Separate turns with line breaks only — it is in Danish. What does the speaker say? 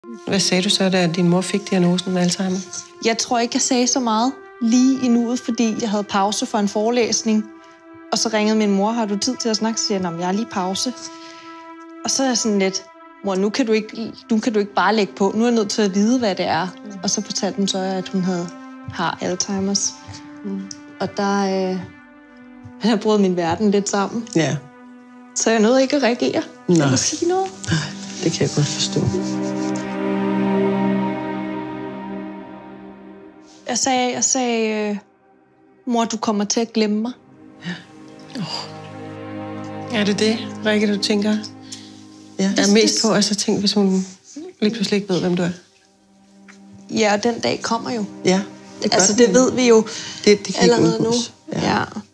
Hvad sagde du så, da din mor fik diagnosen med Alzheimer?
Jeg tror ikke, jeg sagde så meget lige i nuet, fordi jeg havde pause for en forelæsning. Og så ringede min mor, har du tid til at snakke? Så siger jeg, jeg har lige pause. Og så er jeg sådan lidt, mor, nu kan du ikke bare lægge på. Nu er jeg nødt til at vide, hvad det er. Og så fortalte hun så, at hun har Alzheimer's. Og der brød min verden lidt sammen.
Ja.
Så jeg nåede ikke at reagere.
Nej.
Eller sige noget.
Nej, det kan jeg godt forstå.
Jeg sagde, mor, du kommer til at glemme mig.
Ja. Er det, Rikke, du tænker? Ja. Er mest på, altså tænk, hvis hun lige pludselig ikke ved, hvem du er?
Ja, den dag kommer jo.
Ja,
det ved vi jo
det kan
allerede nu.
Ja.
Ja.